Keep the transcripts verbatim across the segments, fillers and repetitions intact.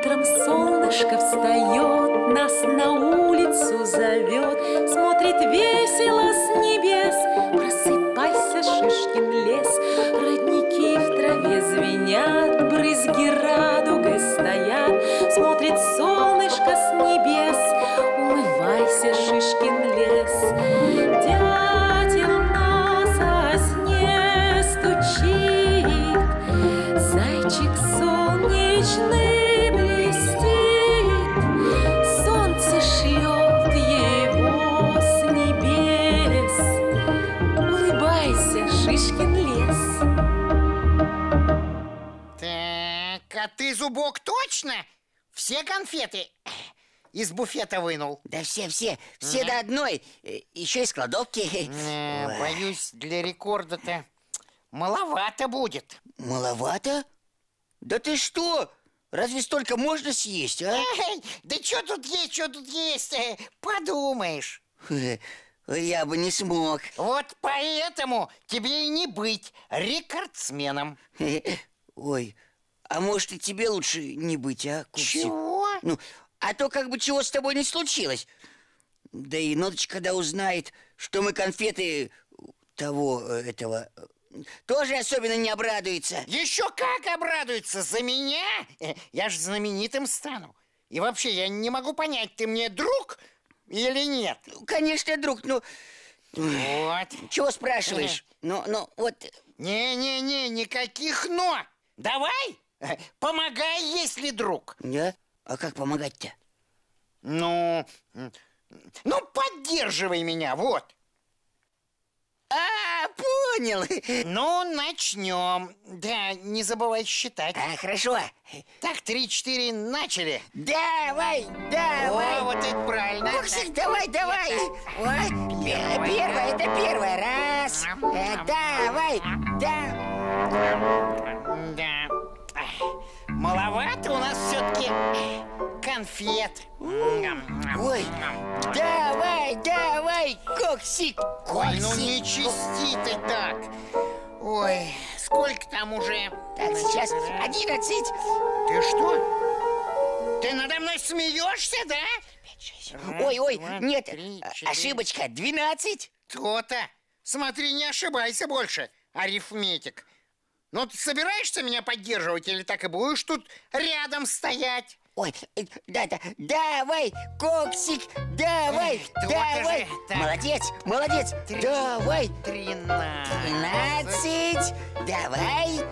Утром солнышко встает, нас на улицу зовет, смотрит весело с небес. Просыпайся, Шишкин лес, родники в траве звенят, брызги радугой стоят, смотрит солнышко с небес. Улыбайся, Шишкин лес. Дятел на сосне стучит, зайчик солнечный блестит, солнце шлет его с небес. Улыбайся, Шишкин лес. Так, а ты, Зубок, точно все конфеты из буфета вынул? Да все-все, все до одной. Еще из кладовки. Не, боюсь, для рекорда-то маловато будет. Маловато? Да ты что? Разве столько можно съесть, а? Эй, да что тут есть, что тут есть? Подумаешь. Я бы не смог. Вот поэтому тебе и не быть рекордсменом. Ой, а может и тебе лучше не быть, а? Куксик? Чего? Ну, а то как бы чего с тобой не случилось. Да и Ноточка, когда узнает, что мы конфеты того, этого, тоже особенно не обрадуется. Еще как обрадуется за меня? Я ж знаменитым стану. И вообще, я не могу понять, ты мне друг или нет? Конечно, друг, ну... Вот. Чего спрашиваешь? Ну, ну, вот... Не-не-не, никаких «но». Давай, помогай, если друг. Да? А как помогать-то? Ну, ну, поддерживай меня, вот. А, понял. Ну, начнем. Да, не забывай считать. А, хорошо. Так, три-четыре, начали. Давай, давай. О, вот это правильно. Куксик, давай, давай. Вот, первое, это первое. Раз. Э, давай, да. Да. Маловато у нас все-таки конфет. Ой, давай, давай, Куксик, Куксик. Ой, ну не чисти ты так. Ой, сколько там уже? Так, сейчас одиннадцать. Ты что? Ты надо мной смеешься, да? Ой, ой, два, нет, три, четыре. ошибочка, двенадцать. То-то. Смотри, не ошибайся больше, арифметик. Ну, ты собираешься меня поддерживать или так и будешь тут рядом стоять? Ой, да-да, давай, Куксик, давай, Эх, давай. же, так. Молодец, молодец, Три, давай. Тринадцать. Тринадцать, давай.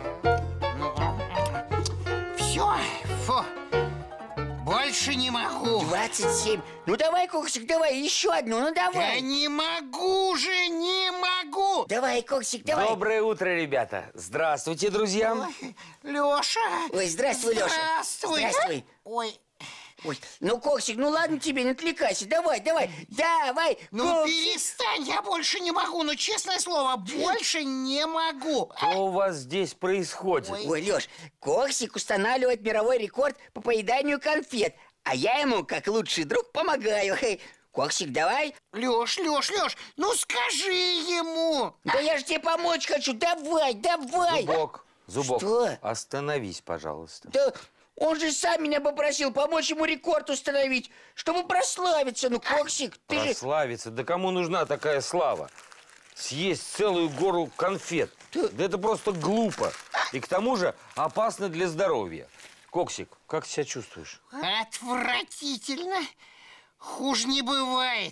Все, фу. Больше не могу. Двадцать семь. Ну давай, Куксик, давай, еще одну, ну Да давай. не могу же, не могу. Давай, Куксик, давай. Доброе утро, ребята. Здравствуйте, друзья. Ой, Леша. Ой, здравствуй, Леша. Здравствуй. Здравствуй. Ой, Ой, ну, Куксик, ну ладно тебе, не отвлекайся. Давай, давай, давай, ну Куксик. перестань, я больше не могу. Ну, честное слово, больше не могу. Что у вас здесь происходит? Ой. Ой, Леш, Куксик устанавливает мировой рекорд по поеданию конфет, а я ему, как лучший друг, помогаю. Хей, Куксик, давай. Леш, Леш, Леш, ну скажи ему. Да я же тебе помочь хочу. Давай, давай. Зубок, Зубок, Что? остановись, пожалуйста. Да он же сам меня попросил помочь ему рекорд установить, чтобы прославиться. Ну, Куксик, ты же... Прославиться? Да кому нужна такая слава? Съесть целую гору конфет. Да это просто глупо. И к тому же опасно для здоровья. Коксик, как себя чувствуешь? Отвратительно. Хуже не бывает.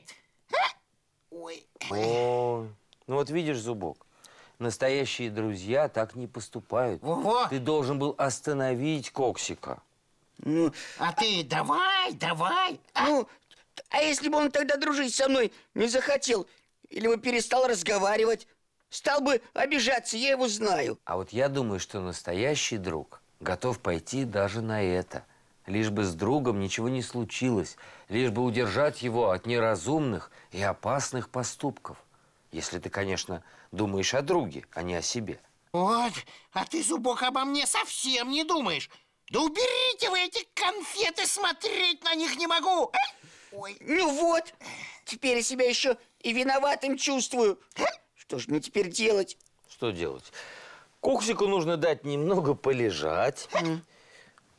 Ой. Ой, ну вот видишь, Зубок, настоящие друзья так не поступают. Ого. Ты должен был остановить Коксика. Ну, А ты давай, давай. ну, а если бы он тогда дружить со мной не захотел, или бы перестал разговаривать, стал бы обижаться, я его знаю. А вот я думаю, что настоящий друг готов пойти даже на это. Лишь бы с другом ничего не случилось, лишь бы удержать его от неразумных и опасных поступков. Если ты, конечно, думаешь о друге, а не о себе. Вот, а ты, Зубок, обо мне совсем не думаешь. Да уберите вы эти конфеты, смотреть на них не могу. Ой. Ну вот, теперь я себя еще и виноватым чувствую. Что же мне теперь делать? Что делать? Коксику нужно дать немного полежать,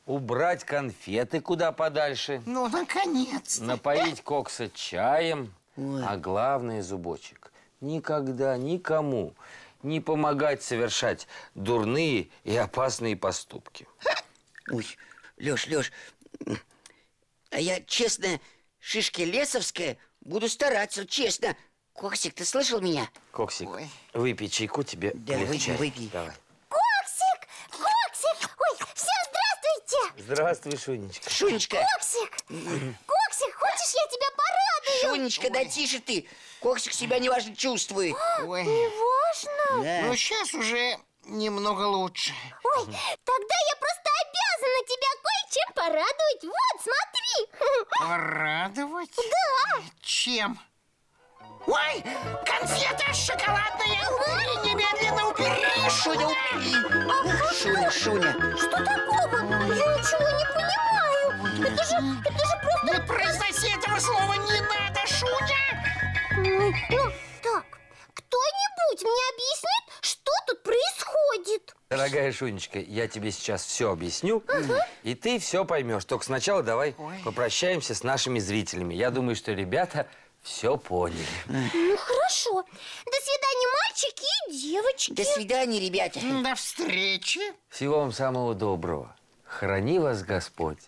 убрать конфеты куда подальше, Ну, наконец. напоить Кокса чаем, Ой. а главное, Зубочек, никогда никому не помогать совершать дурные и опасные поступки. Ой, Лёш, Лёш, а я, честно, шишки лесовская буду стараться, честно. Коксик, ты слышал меня? Коксик, Ой. выпей чайку, тебе Да, легче. выпей, выпей. Давай. Коксик! Коксик! Ой, все, здравствуйте! Здравствуй, Шунечка. Шунечка, Коксик! Коксик, хочешь, я тебя порадую? Шунечка, да тише ты. Коксик себя неважно чувствует. Ой, Важно? Да. ну сейчас уже немного лучше. Ой, тогда я просто обязана тебя кое-чем порадовать. Вот, смотри! Порадовать? Да. Чем? Ой, конфета шоколадная! Убери, немедленно убери! Шуня, убери. Шуня, Шуня. Что такого? Я ничего не понимаю. Это же, это же просто... Не произноси этого слова, не надо, Шуня! Ой, ну, так, кто-нибудь мне объяснит, что тут происходит? Дорогая Шунечка, я тебе сейчас все объясню, и ты все поймешь. Только сначала давай Ой. попрощаемся с нашими зрителями. Я думаю, что ребята все поняли. Ну, хорошо. До свидания, мальчики и девочки. До свидания, ребята. До встречи! Всего вам самого доброго. Храни вас Господь.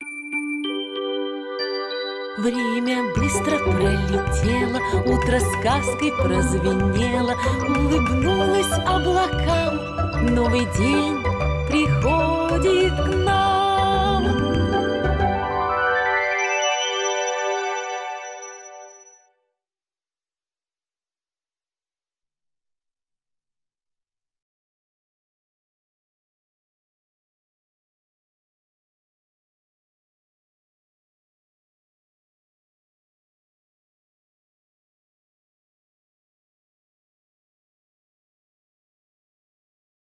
Время быстро пролетело, утро сказкой прозвенело, улыбнулось облакам. Новый день